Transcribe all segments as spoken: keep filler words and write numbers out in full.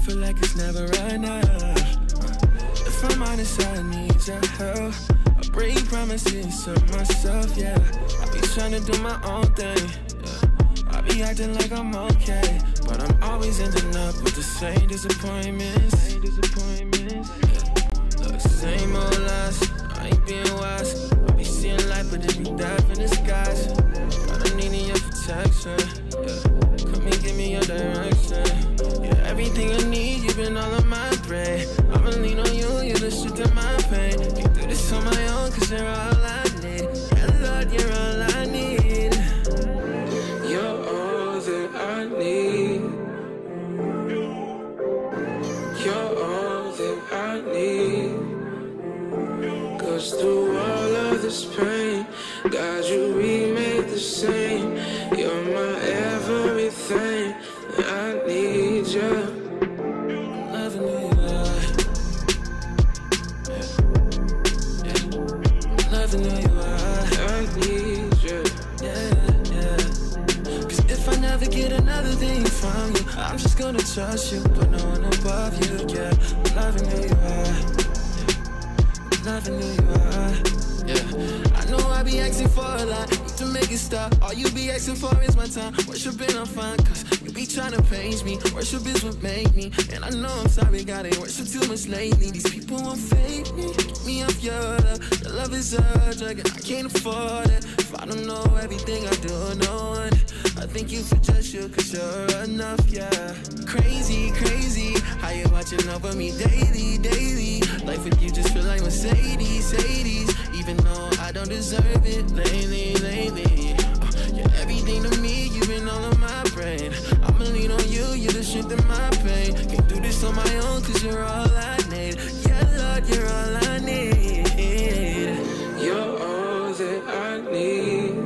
feel like it's never enough. If I'm honest, I need your help. I break promises to myself, yeah. I be trying to do my own thing, yeah. I be acting like I'm okay, but I'm always ending up with the same disappointments. Same disappointments, yeah. Look, same old lies, I ain't being wise. I be seeing light, but it be death in disguise. But I'm needing your protection, yeah. Come and give me your direction. Yeah, everything I need, you've been all on my brain. I'ma lean on you, you're the shit in my pain. Can't do this on my own, cause you're all I need. Yeah, Lord, you're all I need. You're all that I need. You're all that I need. Cause through all of this pain, God, you remade the same. You're my everything, I need you. Loving who you are, yeah. Yeah. Loving who you are, I need you. yeah, yeah. Cause if I never get another thing from you, I'm just gonna trust you, but no one above you, yeah. Loving who you are, yeah. Loving who you are, yeah. I know I be asking for a lot, need to make it stop. All you be asking for is my time. Worshiping I'm fine, cause you be trying to page me. Worship is what make me, and I know I'm sorry, God, ain't worship too much lately. These people won't fake me, get me off your love. Your love is a drug and I can't afford it. If I don't know everything I do, no one. I thank you for just you, cause you're enough, yeah. Crazy, crazy, how you watching over me daily, daily. Life with you just feel like Mercedes, Mercedes. Even though I don't deserve it lately, lately. Uh, you're everything to me, you've been all on my brain. I'ma lean on you, you're the strength in my pain. Can't do this on my own, cause you're all I need. Yeah, Lord, you're all I need. You're all that I need.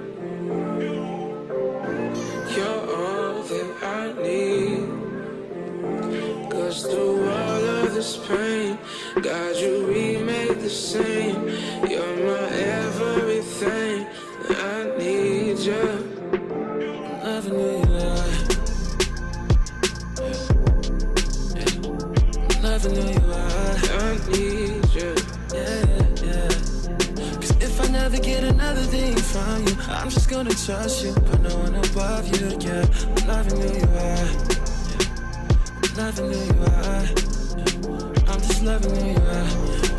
You're all that I need. Cause through all of this pain, God, you remade the same. You're my everything, I need you. Loving who you are, yeah. Yeah. Loving who you are, I need you. yeah, yeah. Cause if I never get another thing from you, I'm just gonna trust you, but no one above you, yeah. Loving who you are, yeah. Loving who you are, yeah. I'm just loving who you are.